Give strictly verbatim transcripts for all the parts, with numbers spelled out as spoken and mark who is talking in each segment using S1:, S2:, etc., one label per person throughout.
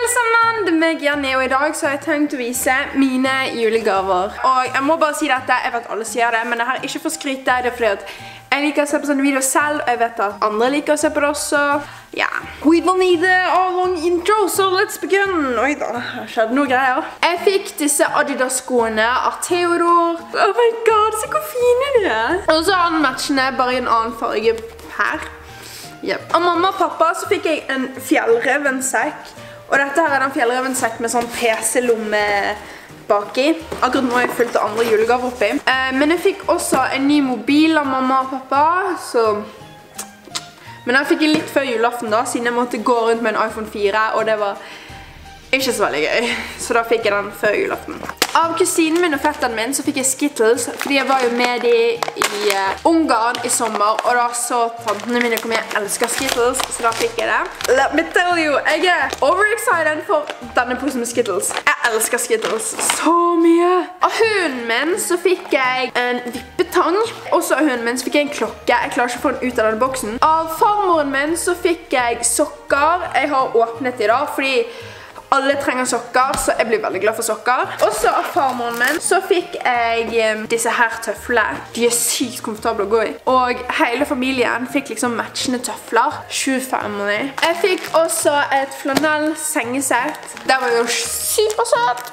S1: alle sammen, det er meg Jenny, og i dag så har jeg tenkt å vise mine julegaver. Og jeg må bare si dette, jeg vet alle sier det, men jeg har ikke fått skryte, det er fordi at jeg liker å se på sånne videoer selv, og jeg vet at andre liker å se på det også. Ja, we don't need a long intro, so let's begin. Oi da, det skjedde noe greier. Jeg fikk disse Adidas-skoene av Theodor. Oh my god, se hvor fine de er. Og så har den matchene bare i en annen farge her. Yep. Av mamma og pappa så fikk jeg en fjellrevensekk. Og dette her er den fjellrevensekk med sånn P C-lomme baki. Akkurat nå har jeg fulgt andre julegaver oppi. Eh, men jeg fikk også en ny mobil av mamma og pappa, så... Men den fikk jeg litt før julaften da, siden jeg måtte gå rundt med en iPhone fire, og det var ikke så veldig gøy. Så da fikk jeg den før julaften. Av kusinen min og fetteren min så fikk jeg Skittles, fordi jeg var jo med de i uh, Ungarn i sommer, og da så tantene mine kom jeg elsker Skittles, så da fikk jeg det. Let me tell you, jeg er overexcited for denne posen med Skittles. Jeg elsker Skittles så mye. Av hunden min så fikk jeg en vippetang, og så av hunden min så fikk jeg en klokke. Jeg klarer ikke å få den ut av denne boksen. Av farmoren min så fikk jeg sokker. Jeg har åpnet de da, fordi alle trenger sokker, så jeg blir veldig glad for sokker. Også av farmoren min så fikk jeg um, disse her tøfler. De er sykt komfortable å gå i. Og hele familien fikk liksom matchende tøfler. tjuefem av de. Jeg fikk også et flanell sengesett. Det var jo supersøtt.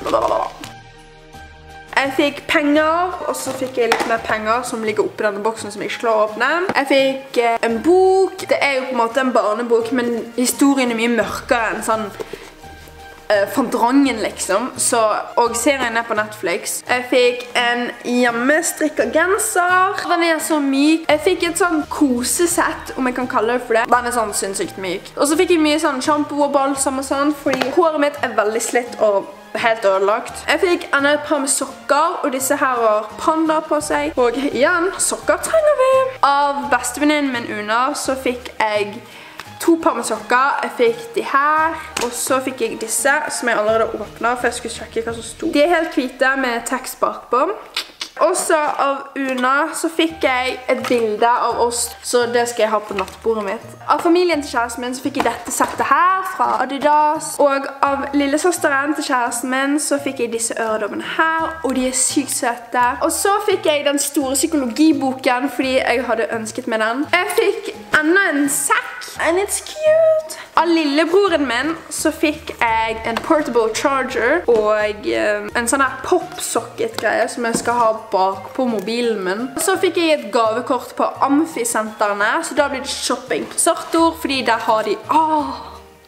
S1: Jeg fikk penger, og så fikk jeg litt mer penger som ligger oppi denne boksen som jeg ikke klarer å åpne. Jeg fikk uh, en bok. Det er jo på en måte en barnebok, men historien er mye mørkere enn sånn Uh, Fandrangen liksom, så, og serien er på Netflix. Jeg fikk en hjemmestrikket genser. Den er så myk. Jeg fikk et sånn kosesett, om jeg kan kalle det for det. Den er sånn sinnssykt myk. Og så fikk jeg mye sånn shampoo og balsam og sånn, fordi håret mitt er veldig slitt og helt ødelagt. Jeg fikk enda et par med sokker, og disse her har panda på seg. Og igjen, sokker trenger vi. Av bestevenninnen min Una så fikk jeg to par med sokker. Jeg fikk de her, og så fikk jeg disse, som jeg allerede åpnet, for jeg skulle sjekke hva som stod. De er helt hvite med tekst bakpå. Også av Una så fikk jeg et bilde av oss, så det skal jeg ha på nattbordet mitt. Av familien til kjæresten min så fikk jeg dette settet her fra Adidas, og av lillesøsteren til kjæresten min så fikk jeg disse øredobbene her, og de er sykt søte. Og så fikk jeg den store psykologiboken, fordi jeg hadde ønsket meg den. Jeg fikk enda en sekk, and it's cute. Av lillebroren min så fikk jeg en portable charger og um, en sånn her pop-socket-greie som jeg skal ha bak på mobilen min. Så fikk jeg et gavekort på Amfi-sentrene, så da blir det shopping på Sartor, fordi der har de... Åh!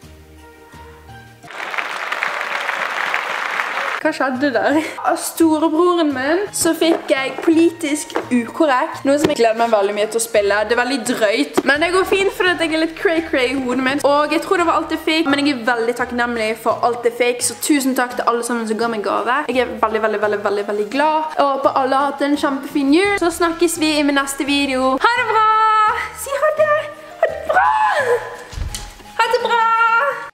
S1: Hva skjedde der? Av storebroren min så fikk jeg politisk ukorrekt, noe som jeg gleder meg veldig mye til å spille. Det er veldig drøyt, men det går fint fordi jeg er litt cray-cray i hodet mitt. Og jeg tror det var alt jeg fikk, men jeg er veldig takknemlig for alt jeg fikk, så tusen takk til alle sammen som ga meg gave. Jeg er veldig, veldig, veldig, veldig, veldig glad. Jeg håper alle har hatt en kjempefin jul. Så snakkes vi i min neste video. Ha det bra!